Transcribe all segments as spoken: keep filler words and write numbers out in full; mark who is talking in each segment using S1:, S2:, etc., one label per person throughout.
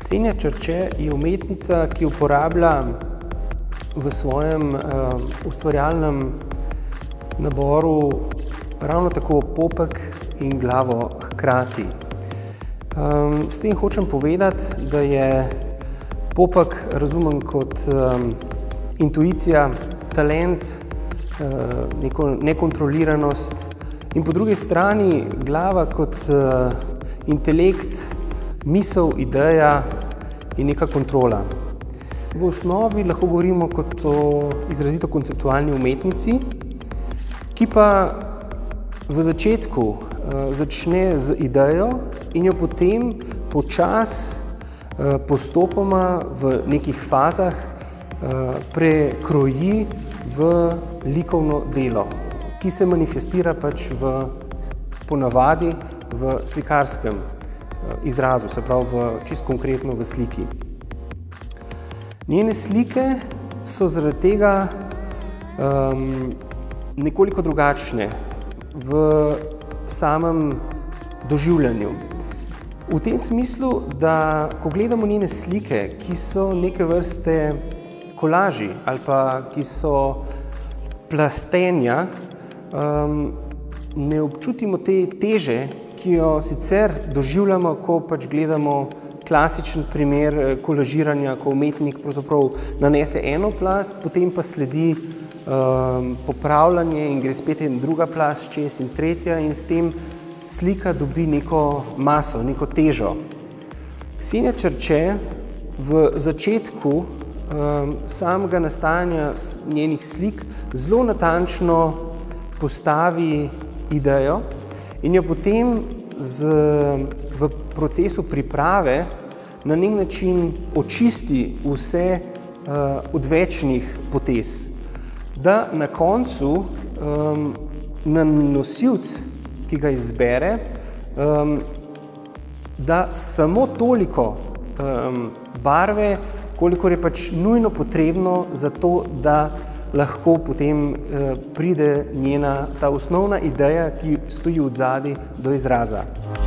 S1: Ksenija Čerče je umetnica, ki uporablja v svojem uh, ustvarjalnem naboru ravno tako popek in glavo hkrati. Um, s tem hočem povedati, da je popek razumem kot um, intuicija, talent, uh, neko nekontroliranost in po drugi strani glava kot uh, intelekt, misel, ideja in neka kontrola. V osnovi lahko govorimo kot o izrazito konceptualni umetnici, ki pa v začetku uh, začne z idejo in jo potem počas uh, postopoma v nekih fazah uh, prekroji v likovno delo, ki se manifestira pač v ponavadi v slikarskem izrazu, se pravi v, čisto konkretno v sliki. Njene slike so zaradi tega um, nekoliko drugačne v samem doživljanju. V tem smislu, da ko gledamo njene slike, ki so neke vrste kolaži ali pa ki so plastenja, um, ne občutimo te teže, ki jo sicer doživljamo, ko pač gledamo klasičen primer kolažiranja, ko umetnik pravzaprav nanese eno plast, potem pa sledi um, popravljanje in gre spet en druga plast čez in tretja in s tem slika dobi neko maso, neko težo. Ksenija Čerče v začetku um, samega nastajanja njenih slik zelo natančno postavi idejo in jo potem z, v procesu priprave na nek način očisti vse uh, odvečnih potez. Da na koncu um, na nosilc, ki ga izbere, um, da samo toliko um, barve, kolikor je pač nujno potrebno za to, da lahko potem eh, pride njena ta osnovna ideja, ki stoji od zadaj, do izraza.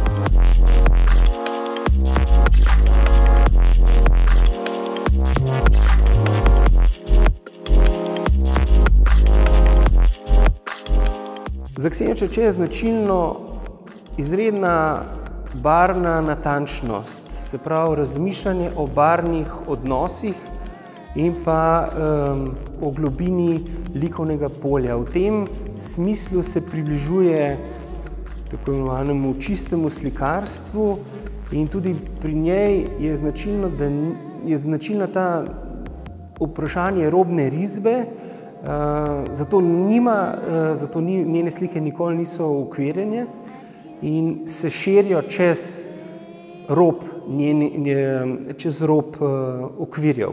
S1: Za Ksenijo Čerče je značilno izredna barvna natančnost, se pravi razmišljanje o barvnih odnosih in pa um, o globini likovnega polja. V tem smislu se približuje tako imenovanemu čistemu slikarstvu in tudi pri njej je značilno, da je značilna ta vprašanje robne risbe, uh, zato, nima, uh, zato ni, njene slike nikoli niso ukvirjene in se širijo čez rob, njeni, čez rob uh, okvirjev.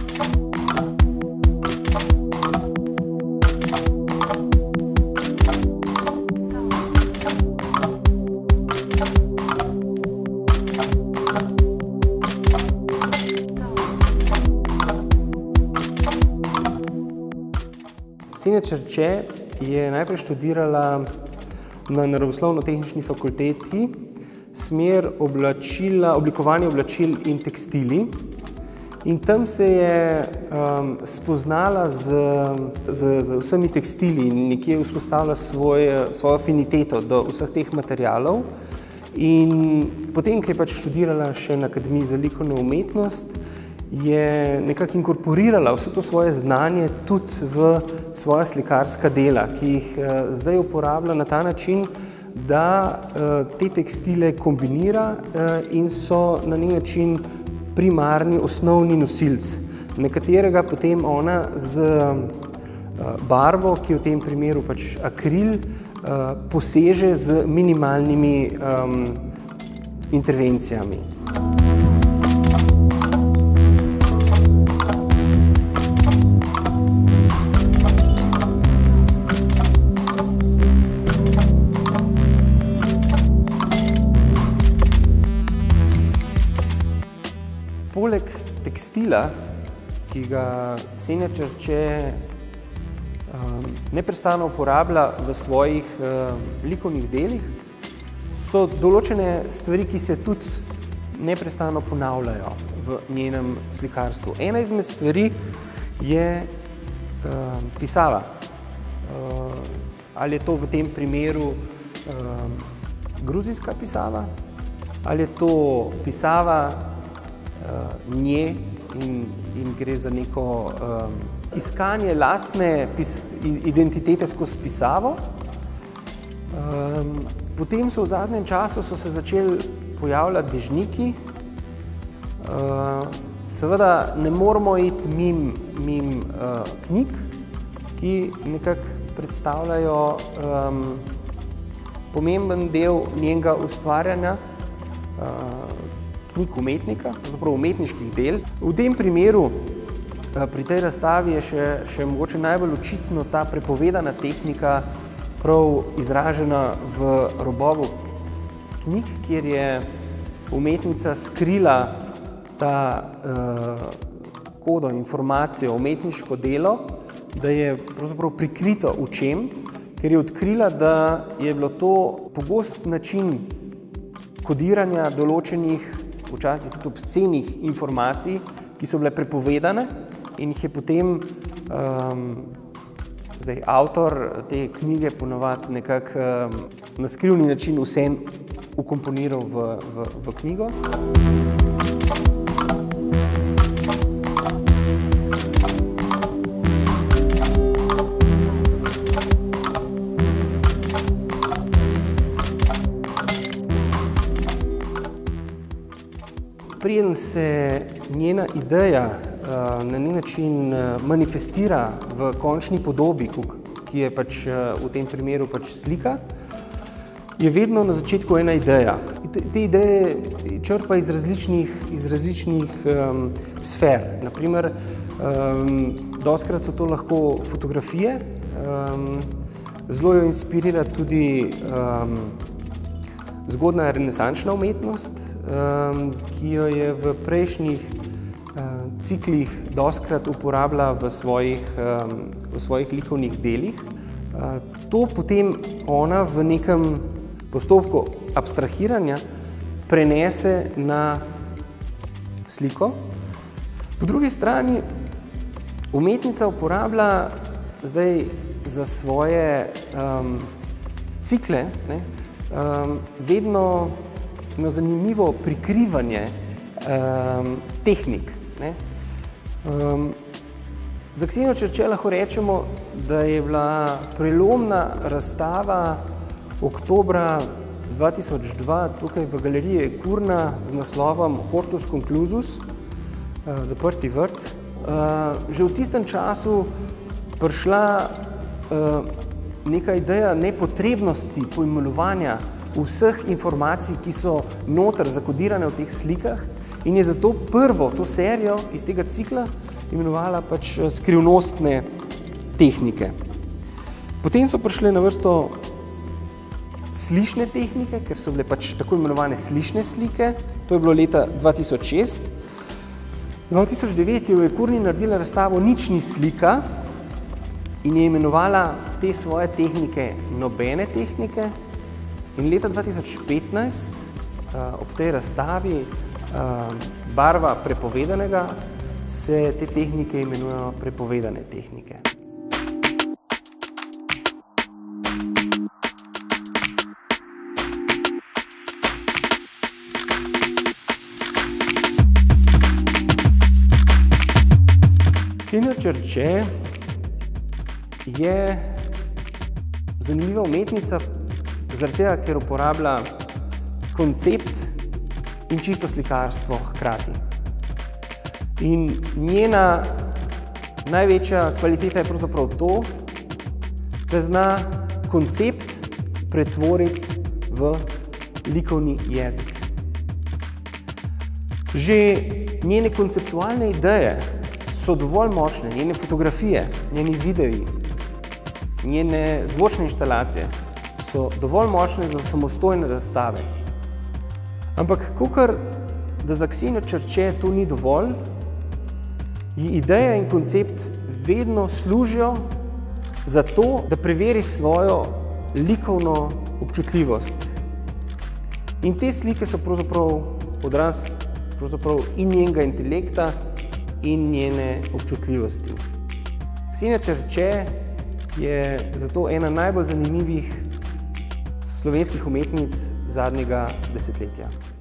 S1: Ksenija Čerče je najprej študirala na Naravoslovno-tehnični fakulteti smer oblačila, oblikovanje oblačil in tekstili in tam se je um, spoznala z, z, z vsemi tekstili in nekje vzpostavila svoj, svojo afiniteto do vseh teh materialov in potem, ko je pač študirala še na Akademiji za likovno umetnost, je nekako inkorporirala vse to svoje znanje tudi v svoja slikarska dela, ki jih uh, zdaj uporablja na ta način, da uh, te tekstile kombinira uh, in so na nek način primarni, osnovni nosilc, na katerega potem ona z uh, barvo, ki je v tem primeru pač akril, uh, poseže z minimalnimi um, intervencijami. Poleg tekstila, ki ga Ksenija Čerče um, neprestano uporablja v svojih um, likovnih delih, so določene stvari, ki se tudi neprestano ponavljajo v njenem slikarstvu. Ena izmed stvari je uh, pisava. Uh, ali je to v tem primeru uh, gruzijska pisava, ali je to pisava uh, nje in, in gre za neko um, iskanje lastne pis, identitete skozi pisavo. Um, potem so v zadnjem času so se začeli pojavljati dežniki. Uh, seveda ne moramo iti mim, mim uh, knjig, ki nekako predstavljajo um, pomemben del njenega ustvarjanja, uh, knjig umetnika, pravzaprav umetniških del. V tem primeru uh, pri tej razstavi je še, še mogoče najbolj očitno ta prepovedana tehnika prav izražena v robovu knjig, kjer je umetnica skrila ta uh, kodo, informacijo, umetniško delo, da je pravzaprav prikrito v čem, ker je odkrila, da je bilo to pogost način kodiranja določenih, včasih tudi obscenih informacij, ki so bile prepovedane in jih je potem um, zdaj, avtor te knjige ponavadi nekako um, na skrivni način vseeno ukomponiral v, v, v knjigo. Preden se njena ideja uh, na neki način uh, manifestira v končni podobi, ki je pač uh, v tem primeru pač slika, je vedno na začetku ena ideja. Te, te ideje črpa iz različnih, iz različnih um, sfer. Naprimer, um, dostikrat so to lahko fotografije, um, zelo jo inspirira tudi um, zgodna renesančna umetnost, um, ki jo je v prejšnjih uh, ciklih dostikrat uporabila v svojih, um, v svojih likovnih delih. Uh, to potem ona v nekem postopku abstrahiranja prenese na sliko. Po drugi strani umetnica uporablja zdaj za svoje um, cikle ne, um, vedno eno zanimivo prikrivanje um, tehnik. Ne. Um, za Ksenijo Čerče lahko rečemo, da je bila prelomna razstava oktobra dva tisoč dva tukaj v galeriji Ekurna z naslovom Hortus Conclusus, uh, zaprti vrt. Uh, že v tistem času prišla uh, neka ideja nepotrebnosti poimenovanja vseh informacij, ki so noter zakodirane v teh slikah in je zato prvo to serijo iz tega cikla imenovala pač skrivnostne tehnike. Potem so prišle na vrsto slišne tehnike, ker so bile pač tako imenovane slišne slike. To je bilo leta dva tisoč šest. dva tisoč devet je v Ekurni naredila razstavo Nič ni slika in je imenovala te svoje tehnike Nobene tehnike. In leta dva tisoč petnajst ob tej razstavi Barva prepovedanega se te tehnike imenujejo Prepovedane tehnike. Ksenija Čerče je zanimiva umetnica zaradi tega, ker uporablja koncept in čisto slikarstvo hkrati. In njena največja kvaliteta je pravzaprav to, da zna koncept pretvoriti v likovni jezik. Že njene konceptualne ideje so dovolj močne, njene fotografije, njeni videi, njene zvočne inštalacije so dovolj močne za samostojne razstave. Ampak kakor, da za Ksenijo Čerče to ni dovolj, ji ideja in koncept vedno služijo za to, da preveri svojo likovno občutljivost. In te slike so pravzaprav odraz pravzaprav in njenega intelekta in njene občutljivosti. Ksenija Čerče je zato ena najbolj zanimivih slovenskih umetnic zadnjega desetletja.